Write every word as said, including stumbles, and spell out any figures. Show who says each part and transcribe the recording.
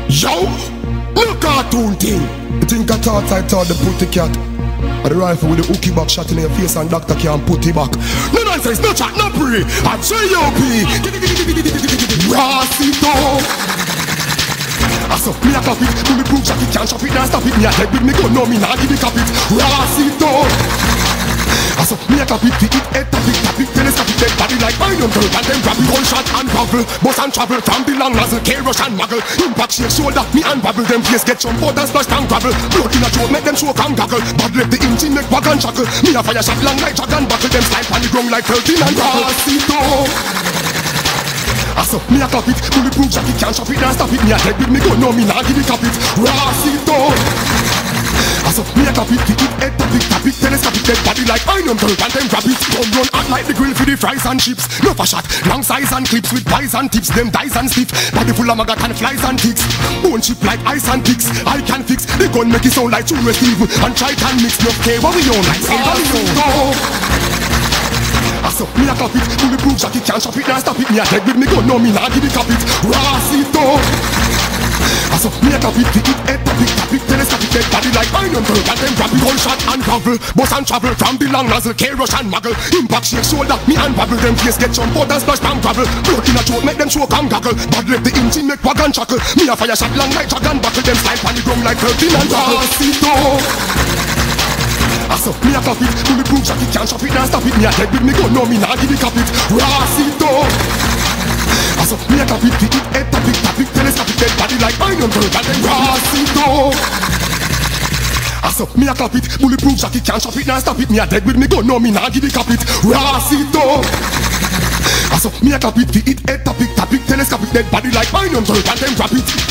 Speaker 1: Yo, no cartoon thing. You think I thought I thought the putty cat? And the rifle with the hooky back shot in your face and doctor can't put it back. No nonsense, no chat, no pre. I'm J O P. Racito. I saw me a copy, do me prove that it can't stop it, now stop it. Me a dead with me gun, no me nah give it copy. Racito. I saw me a copy, fit it, head tap it, tap it, telescopic, dead body like iron girl. And then grab it, one shot and gravel. Bus and travel, from the long nozzle, K-rush and muggle. Impact shake shoulder, me and bubble. Them face get jump out and splash and gravel. Blood in a throat, make them choke and goggle. Bad left the engine, make wagon chuckle. Me a fire shot long like dragon buckle. Them slide on the ground like thirteen and Racito. I saw me a cop it, fully prove that it can't stop it, now stop it. Me a dead with me gun, no me nah give it cop it. Racito. I saw me a cop it, fit it, head tap it, tap it, telescopic, dead body like iron girl. And then grab it, come run out like the grill for the fries and chips. No for shot, long size and clips with pies and tips. Them dice and stiff, body full of maggot and flies and ticks. Bone chip like ice and picks, I can fix. The gun make it sound like true Steve. And try can mix, no care what we own like say what we own. I saw me a cop it, fully prove that it can't stop it, now stop it. Me a dead with me gun, no me nah give it cop it. Racito. I saw me a cop it, fit it, head tap it, tap it, telescopic, dead body like iron girl. And then grab it, one shot and gravel. Bus and travel, from the long nozzle, K-rush and muggle. Impact shake shoulder, me and bubble. Them face get jump out and splash and gravel. Blood in a throat, make them choke and goggle. Bad left the engine, make wagon chuckle. Me a fire shot long like dragon buckle. Them slide on the ground like thirteen and Racito. I saw me a cop it, fully prove that it can't stop it, now stop it. Me a dead with me gun, no me nah give it cop it. Racito. I saw me a cop it, fit it, head tap it, tap it, telescopic, dead body like iron girl. And then Racito. I saw me a cop it, fully prove that it can't stop it, now stop it. Me a dead with me gun, no me nah give it cop it. Racito. I saw me a cop it, fit it, head tap it, tap it, telescopic, dead body like iron girl. And then grab it.